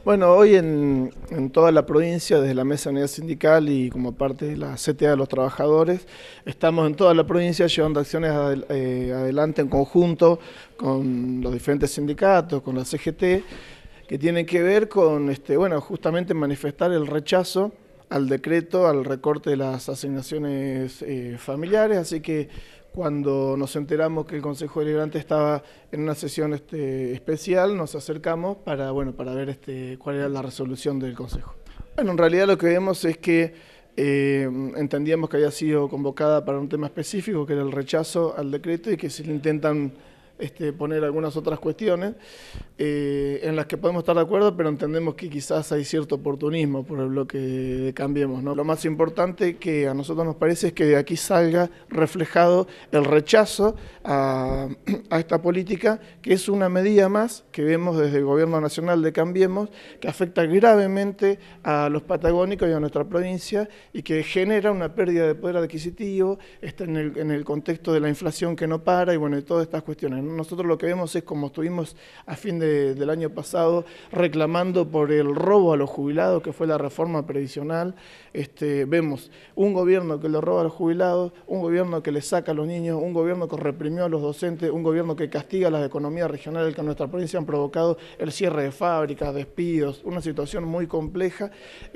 Bueno, hoy en toda la provincia, desde la Mesa de Unidad Sindical y como parte de la CTA de los Trabajadores, estamos en toda la provincia llevando acciones adelante en conjunto con los diferentes sindicatos, con la CGT, que tienen que ver con, bueno, justamente manifestar el rechazo al decreto, al recorte de las asignaciones familiares, así que cuando nos enteramos que el Consejo Deliberante estaba en una sesión especial, nos acercamos para, bueno, para ver cuál era la resolución del Consejo. Bueno, en realidad lo que vemos es que entendíamos que había sido convocada para un tema específico, que era el rechazo al decreto, y que se le intentan poner algunas otras cuestiones en las que podemos estar de acuerdo, pero entendemos que quizás hay cierto oportunismo por el bloque de Cambiemos, ¿no? Lo más importante que a nosotros nos parece es que de aquí salga reflejado el rechazo a esta política, que es una medida más que vemos desde el Gobierno Nacional de Cambiemos, que afecta gravemente a los patagónicos y a nuestra provincia y que genera una pérdida de poder adquisitivo, está en el contexto de la inflación que no para y bueno, de todas estas cuestiones. Nosotros lo que vemos es como estuvimos a fin del año pasado reclamando por el robo a los jubilados, que fue la reforma previsional. Vemos un gobierno que le roba a los jubilados, un gobierno que le saca a los niños, un gobierno que reprimió a los docentes, un gobierno que castiga las economías regionales que en nuestra provincia han provocado el cierre de fábricas, despidos, una situación muy compleja.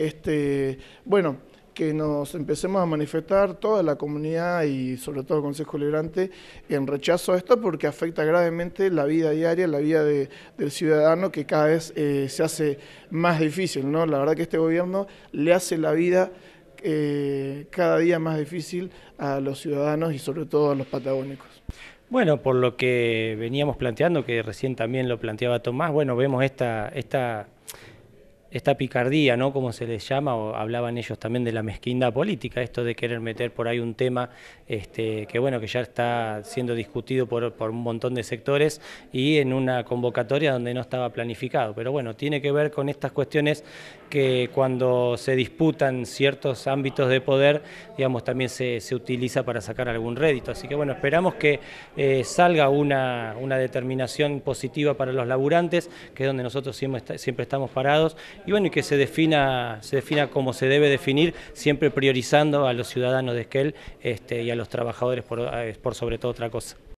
Bueno, que nos empecemos a manifestar toda la comunidad y sobre todo el Consejo Deliberante en rechazo a esto porque afecta gravemente la vida diaria, la vida del ciudadano, que cada vez se hace más difícil, ¿no? La verdad que este gobierno le hace la vida cada día más difícil a los ciudadanos y sobre todo a los patagónicos. Bueno, por lo que veníamos planteando, que recién también lo planteaba Tomás, bueno, vemos esta picardía, ¿no? Como se les llama, o hablaban ellos también de la mezquindad política, esto de querer meter por ahí un tema que bueno, que ya está siendo discutido por un montón de sectores y en una convocatoria donde no estaba planificado. Pero bueno, tiene que ver con estas cuestiones que cuando se disputan ciertos ámbitos de poder, digamos, también se utiliza para sacar algún rédito. Así que bueno, esperamos que salga una determinación positiva para los laburantes, que es donde nosotros siempre estamos parados, y bueno, y que se defina como se debe definir, siempre priorizando a los ciudadanos de Esquel y a los trabajadores por sobre toda otra cosa.